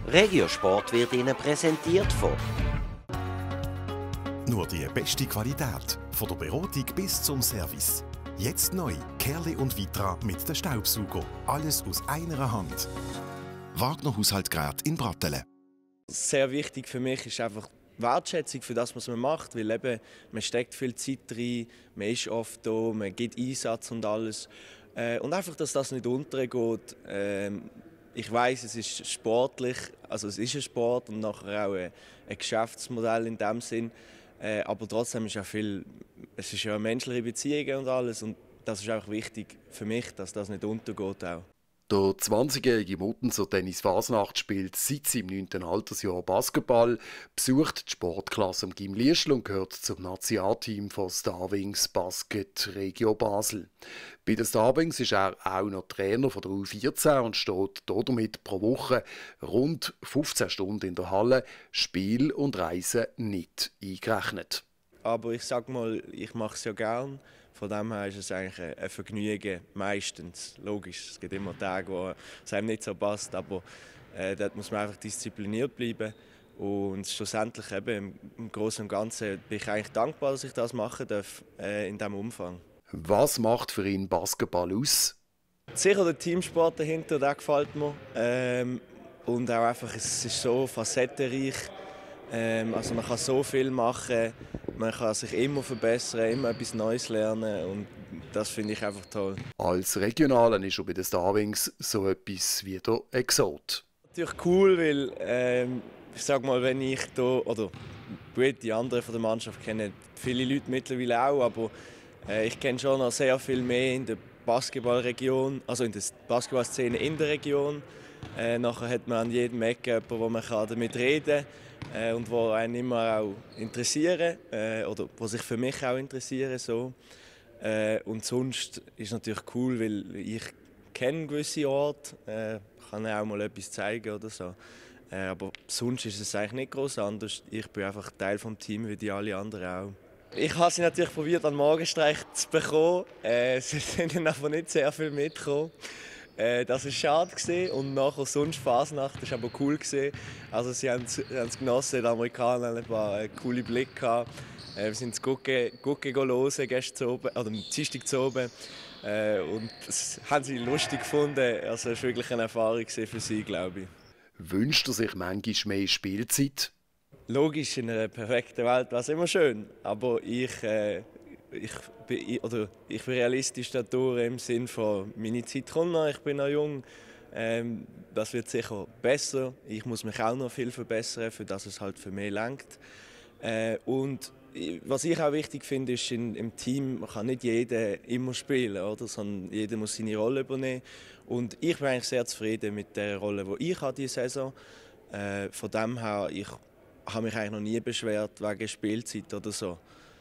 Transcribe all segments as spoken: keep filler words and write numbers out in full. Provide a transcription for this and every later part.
Regiosport wird Ihnen präsentiert von Nur die beste Qualität, von der Beratung bis zum Service. Jetzt neu, Kerli und Vitra mit dem Staubsauger. Alles aus einer Hand. Wagner Haushaltsgeräte in Brattelen. Sehr wichtig für mich ist einfach die Wertschätzung für das, was man macht, weil eben, man steckt viel Zeit rein, man ist oft da, man gibt Einsatz und alles. Äh, und einfach, dass das nicht untergeht. Ähm, ich weiss, es ist sportlich, also es ist ein Sport und nachher auch ein, ein Geschäftsmodell in dem Sinn. Äh, aber trotzdem ist auch viel, es ist ja eine menschliche Beziehung und alles und das ist auch wichtig für mich, dass das nicht untergeht auch. Der zwanzigjährige Muttenser Dennis Fasnacht spielt seit seinem neunten Altersjahr Basketball, besucht die Sportklasse am Gym Liesl und gehört zum Nationalteam von Starwings Basket Regio Basel. Bei den Starwings ist er auch noch Trainer von der U vierzehn und steht damit pro Woche rund fünfzehn Stunden in der Halle, Spiel und Reisen nicht eingerechnet. Aber ich sag mal, ich mache es ja gern. Von dem her ist es eigentlich ein Vergnügen, meistens. Logisch, es gibt immer Tage, wo es einem nicht so passt, aber äh, dort muss man einfach diszipliniert bleiben. Und schlussendlich eben, im Großen und Ganzen bin ich eigentlich dankbar, dass ich das machen darf, äh, in diesem Umfang. Was macht für ihn Basketball aus? Sicher der Teamsport dahinter, der gefällt mir. Ähm, und auch einfach, es ist so facettenreich. Ähm, also man kann so viel machen, man kann sich immer verbessern, immer etwas Neues lernen und das finde ich einfach toll. Als Regionalen ist er bei den Starwings so etwas wie der Exot. Natürlich cool, weil ähm, ich sag mal, wenn ich da oder gut, die anderen von der Mannschaft kennen viele Leute mittlerweile auch, aber äh, ich kenne schon noch sehr viel mehr in der Basketballregion, also in der Basketballszene in der Region. Äh, nachher hat man an jedem Ecke jemanden, wo man damit reden kann. Äh, und wo einen immer auch interessieren äh, oder wo sich für mich auch interessieren so. Äh, und sonst ist es natürlich cool, weil ich kenne gewisse Orte, äh, kann auch mal etwas zeigen oder so. Äh, aber sonst ist es eigentlich nicht groß anders. Ich bin einfach Teil des Teams wie die alle anderen auch. Ich habe sie natürlich probiert, an Morgenstreich zu bekommen. Äh, sie sind aber nicht sehr viel mitgekommen. Äh, das war schade gewesen. Und nachher sonst Fasnacht, das war aber cool gewesen. Also sie haben es genossen, die Amerikaner haben ein paar äh, coole Blicke gehabt. Äh, wir sind Gucke hören gestern oben, oder am Dienstag zu oben. Äh, und das haben sie lustig gefunden. Also es war wirklich eine Erfahrung für sie, glaube ich. Wünscht er sich manchmal mehr Spielzeit? Logisch, in einer perfekten Welt wäre es immer schön. Aber ich, äh, ich, bin, oder ich bin realistisch dadurch im Sinne von, meine Zeit kommt noch, ich bin noch jung. Ähm, das wird sicher besser. Ich muss mich auch noch viel verbessern, für das es halt für mich reicht. Äh, und was ich auch wichtig finde, ist, in, im Team man kann nicht jeder immer spielen, oder? Sondern jeder muss seine Rolle übernehmen. Und ich bin eigentlich sehr zufrieden mit der Rolle, die ich habe diese Saison. Äh, von dem her, ich habe mich eigentlich noch nie beschwert wegen Spielzeit oder so.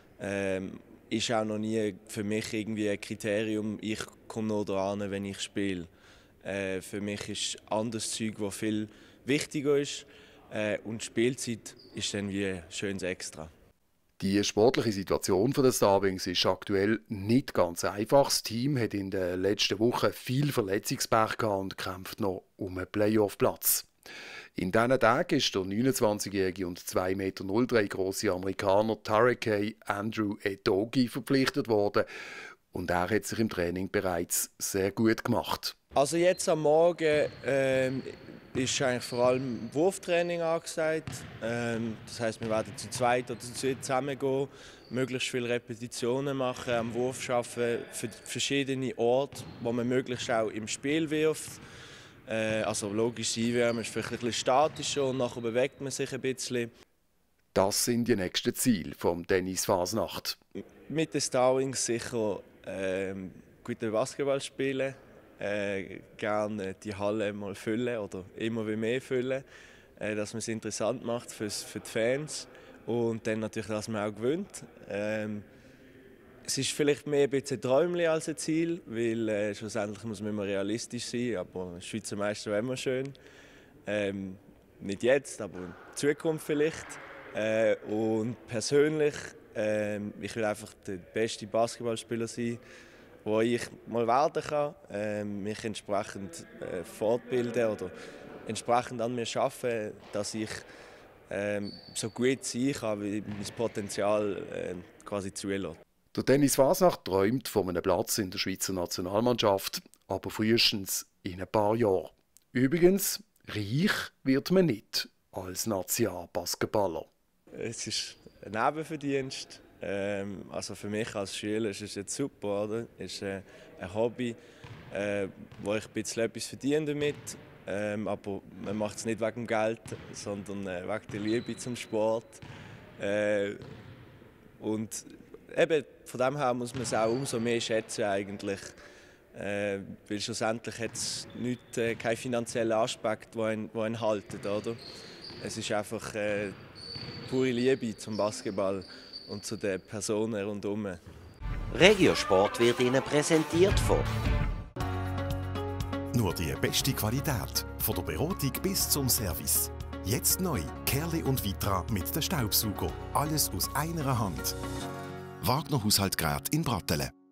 Ähm, ist auch noch nie für mich irgendwie ein Kriterium, ich komme nur da an, wenn ich spiele. Äh, für mich ist anderes Zeug, das viel wichtiger ist. Äh, und Spielzeit ist dann wie ein schönes Extra. Die sportliche Situation der Starwings ist aktuell nicht ganz einfach. Das Team hat in den letzten Wochen viel Verletzungspech gehabt und kämpft noch um einen Playoff-Platz. In diesen Tagen ist der neunundzwanzigjährige und zwei Meter null drei große Amerikaner Tarekei Andrew Edogi verpflichtet worden. Und er hat sich im Training bereits sehr gut gemacht. Also jetzt am Morgen ähm, ist eigentlich vor allem Wurftraining angesagt. Ähm, das heisst, wir werden zu zweit oder zu zweit zusammengehen, möglichst viele Repetitionen machen, am Wurf arbeiten für verschiedene Orte, wo man möglichst auch im Spiel wirft. Äh, also logisch einwärmen ist vielleicht ein bisschen statischer und nachher bewegt man sich ein bisschen. Das sind die nächsten Ziele vom Dennis Fasnacht. Mit den Starwings sicher äh, gute Basketball spielen. Äh, gerne die Halle mal füllen oder immer wie mehr füllen, äh, dass man es interessant macht fürs, für die Fans und dann natürlich, dass man auch gewinnt. Ähm, es ist vielleicht mehr ein bisschen ein Träumchen als ein Ziel, weil äh, schlussendlich muss man immer realistisch sein, aber Schweizer Meister wäre immer schön. Ähm, nicht jetzt, aber in Zukunft vielleicht. Äh, und persönlich, äh, ich will einfach der beste Basketballspieler sein, wo ich mal werden kann, äh, mich entsprechend äh, fortbilden oder entsprechend an mir arbeiten, dass ich ähm, so gut sein kann, wie mein Potenzial äh, quasi zulässt. Der Dennis Fasnacht träumt von einem Platz in der Schweizer Nationalmannschaft, aber frühestens in ein paar Jahren. Übrigens, reich wird man nicht als Nationalbasketballer. Es ist ein Nebenverdienst. Ähm, also für mich als Schüler ist es jetzt super, oder? Es ist äh, ein Hobby, äh, wo ich ein bisschen etwas verdiene damit. Ähm, aber man macht es nicht wegen dem Geld, sondern äh, wegen der Liebe zum Sport. Äh, und eben, von dem her muss man es auch umso mehr schätzen eigentlich. Äh, weil schlussendlich hat es nicht, äh, keinen finanziellen Aspekt, der ihn, der ihn haltet, oder? Es ist einfach äh, pure Liebe zum Basketball und zu den Personen rundherum. Regiosport wird Ihnen präsentiert von Nur die beste Qualität, von der Beratung bis zum Service. Jetzt neu, Kerli und Vitra mit dem Staubsauger. Alles aus einer Hand. Wagner Haushaltsgeräte in Brattelen.